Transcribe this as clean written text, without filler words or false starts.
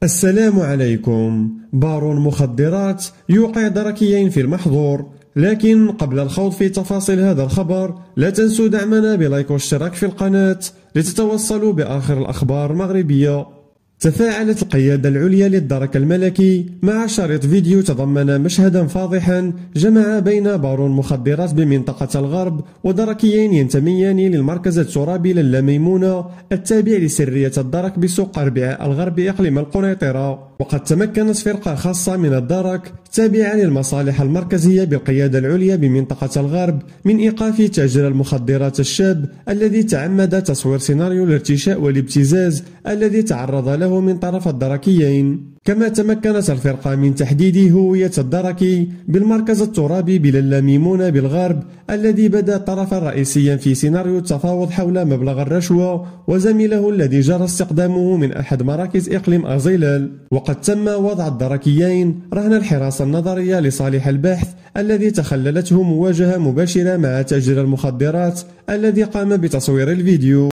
السلام عليكم. بارون مخدرات يوقع دركيين في المحظور. لكن قبل الخوض في تفاصيل هذا الخبر لا تنسوا دعمنا بلايك واشتراك في القناة لتتوصلوا بآخر الأخبار المغربية. تفاعلت القيادة العليا للدرك الملكي مع شريط فيديو تضمن مشهدا فاضحا جمع بين بارون مخدرات بمنطقة الغرب ودركيين ينتميان للمركز الترابي لالا ميمونة التابع لسرية الدرك بسوق أربعاء الغرب إقليم القنيطرة. وقد تمكنت فرقة خاصة من الدرك تابعة للمصالح المركزية بالقيادة العليا بمنطقة الغرب من إيقاف تاجر المخدرات الشاب الذي تعمد تصوير سيناريو الارتشاء والابتزاز الذي تعرض له من طرف الدركيين. كما تمكنت الفرقة من تحديد هوية الدركي بالمركز الترابي بلالا ميمونة بالغرب الذي بدا طرفا رئيسيا في سيناريو التفاوض حول مبلغ الرشوة وزميله الذي جرى استخدامه من أحد مراكز إقليم أغزيلال. وقد تم وضع الدركيين رهن الحراسة النظرية لصالح البحث الذي تخللته مواجهة مباشرة مع تاجر المخدرات الذي قام بتصوير الفيديو.